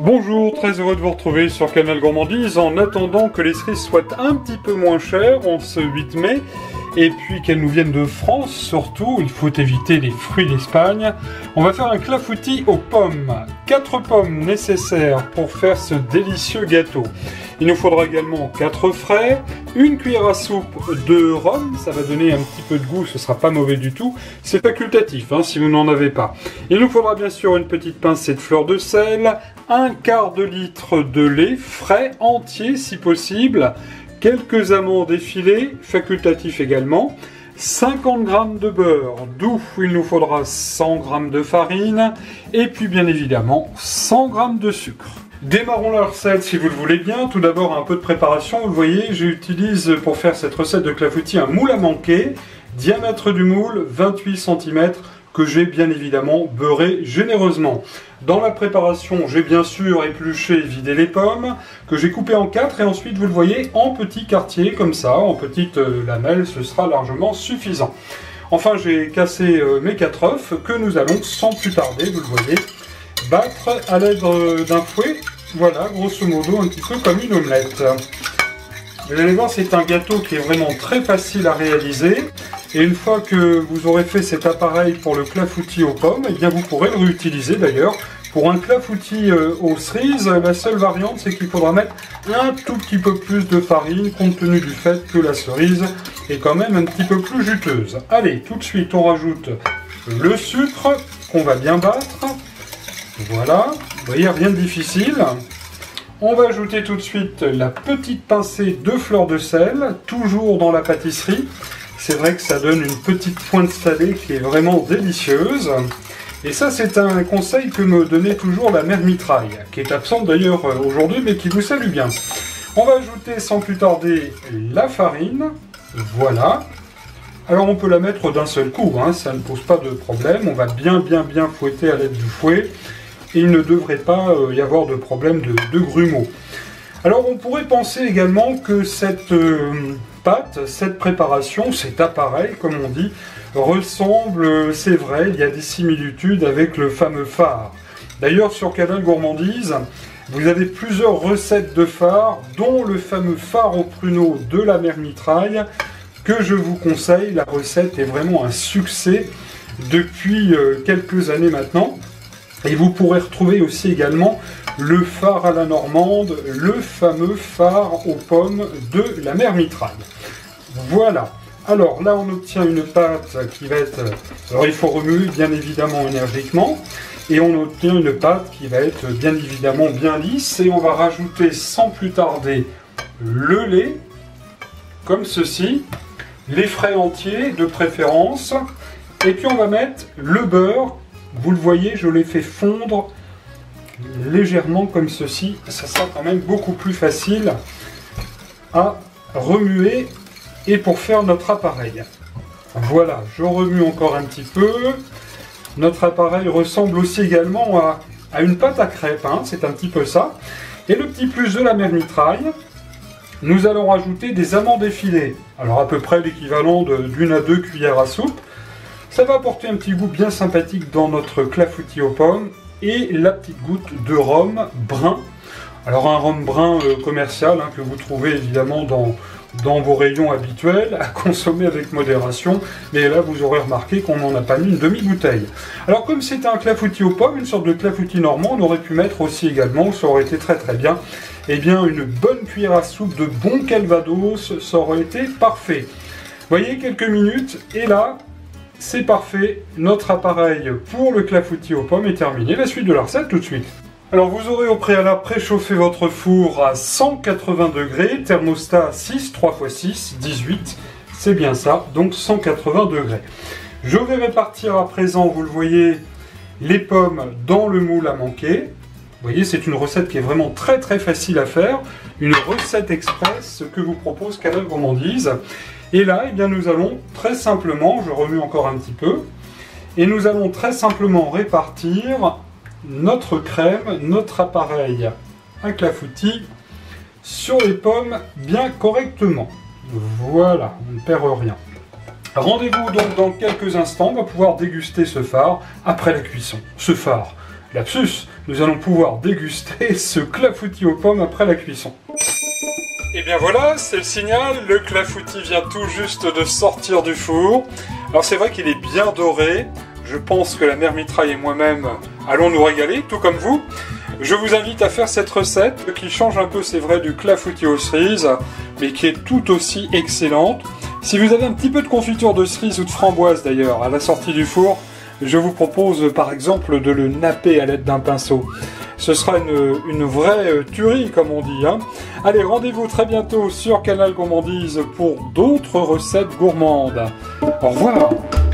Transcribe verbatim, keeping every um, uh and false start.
Bonjour, très heureux de vous retrouver sur Canal Gourmandise. En attendant que les cerises soient un petit peu moins chères en ce huit mai, et puis qu'elles nous viennent de France surtout, il faut éviter les fruits d'Espagne. On va faire un clafoutis aux pommes. quatre pommes nécessaires pour faire ce délicieux gâteau. Il nous faudra également quatre frais, une cuillère à soupe de rhum, ça va donner un petit peu de goût, ce sera pas mauvais du tout. C'est facultatif hein, si vous n'en avez pas. Il nous faudra bien sûr une petite pincée de fleur de sel, un quart de litre de lait frais, entier si possible, quelques amandes effilées, facultatif également, cinquante grammes de beurre, d'où il nous faudra cent grammes de farine, et puis bien évidemment cent grammes de sucre. Démarrons la recette si vous le voulez bien. Tout d'abord un peu de préparation. Vous voyez, j'utilise pour faire cette recette de clafoutis un moule à manquer, diamètre du moule vingt-huit centimètres, que j'ai bien évidemment beurré généreusement. Dans la préparation, j'ai bien sûr épluché et vidé les pommes, que j'ai coupées en quatre et ensuite, vous le voyez, en petits quartiers, comme ça, en petites euh, lamelles, ce sera largement suffisant. Enfin, j'ai cassé euh, mes quatre œufs que nous allons, sans plus tarder, vous le voyez, battre à l'aide d'un fouet. Voilà, grosso modo, un petit peu comme une omelette. Vous allez voir, c'est un gâteau qui est vraiment très facile à réaliser. Et une fois que vous aurez fait cet appareil pour le clafoutis aux pommes, eh bien vous pourrez le réutiliser d'ailleurs. Pour un clafoutis euh, aux cerises, la seule variante, c'est qu'il faudra mettre un tout petit peu plus de farine, compte tenu du fait que la cerise est quand même un petit peu plus juteuse. Allez, tout de suite, on rajoute le sucre, qu'on va bien battre. Voilà, vous voyez, rien de difficile. On va ajouter tout de suite la petite pincée de fleur de sel, toujours dans la pâtisserie. C'est vrai que ça donne une petite pointe salée qui est vraiment délicieuse. Et ça, c'est un conseil que me donnait toujours la mère Mitraille, qui est absente d'ailleurs aujourd'hui, mais qui vous salue bien. On va ajouter sans plus tarder la farine. Voilà. Alors on peut la mettre d'un seul coup, hein, ça ne pose pas de problème. On va bien, bien, bien fouetter à l'aide du fouet. Et il ne devrait pas y avoir de problème de, de grumeaux. Alors on pourrait penser également que cette euh, pâte, cette préparation, cet appareil comme on dit, ressemble, c'est vrai, il y a des similitudes avec le fameux phare. D'ailleurs sur Canal Gourmandise, vous avez plusieurs recettes de phare, dont le fameux phare au pruneau de la mère Mitraille, que je vous conseille. La recette est vraiment un succès depuis euh, quelques années maintenant. Et vous pourrez retrouver aussi également le phare à la normande, le fameux phare aux pommes de la mère Mitraille. Voilà. Alors là, on obtient une pâte qui va être... Alors il faut remuer bien évidemment énergiquement. Et on obtient une pâte qui va être bien évidemment bien lisse. Et on va rajouter sans plus tarder le lait, comme ceci. Les frais entiers de préférence. Et puis on va mettre le beurre. Vous le voyez, je l'ai fait fondre légèrement comme ceci. Ça sera quand même beaucoup plus facile à remuer et pour faire notre appareil. Voilà, je remue encore un petit peu. Notre appareil ressemble aussi également à, à une pâte à crêpes, hein, c'est un petit peu ça. Et le petit plus de la mère Mitraille, nous allons rajouter des amandes effilées. Alors à peu près l'équivalent d'une à deux cuillères à soupe. Ça va apporter un petit goût bien sympathique dans notre clafoutis aux pommes et la petite goutte de rhum brun. Alors un rhum brun euh, commercial hein, que vous trouvez évidemment dans, dans vos rayons habituels, à consommer avec modération. Mais là vous aurez remarqué qu'on n'en a pas mis une demi-bouteille. Alors comme c'est un clafoutis aux pommes, une sorte de clafoutis normand, on aurait pu mettre aussi également, ça aurait été très très bien, eh bien une bonne cuillère à soupe de bon calvados, ça aurait été parfait. Vous voyez, quelques minutes et là... c'est parfait, notre appareil pour le clafoutis aux pommes est terminé. La suite de la recette tout de suite. Alors vous aurez au préalable préchauffé votre four à cent quatre-vingts degrés, thermostat six, trois fois six, dix-huit, c'est bien ça, donc cent quatre-vingts degrés. Je vais répartir à présent, vous le voyez, les pommes dans le moule à manquer. Vous voyez, c'est une recette qui est vraiment très très facile à faire, une recette express que vous propose Canal Gourmandise. Et là, eh bien, nous allons très simplement, je remue encore un petit peu, et nous allons très simplement répartir notre crème, notre appareil à clafoutis sur les pommes bien correctement. Voilà, on ne perd rien. Rendez-vous donc dans quelques instants, on va pouvoir déguster ce phare après la cuisson. Ce phare, lapsus, nous allons pouvoir déguster ce clafoutis aux pommes après la cuisson. Et bien voilà, c'est le signal, le clafoutis vient tout juste de sortir du four. Alors c'est vrai qu'il est bien doré, je pense que la mère Mitraille et moi-même allons nous régaler, tout comme vous. Je vous invite à faire cette recette qui change un peu, c'est vrai, du clafoutis aux cerises, mais qui est tout aussi excellente. Si vous avez un petit peu de confiture de cerise ou de framboise d'ailleurs à la sortie du four, je vous propose par exemple de le napper à l'aide d'un pinceau. Ce sera une, une vraie tuerie comme on dit. Hein. Allez, rendez-vous très bientôt sur Canal Gourmandise pour d'autres recettes gourmandes. Au revoir!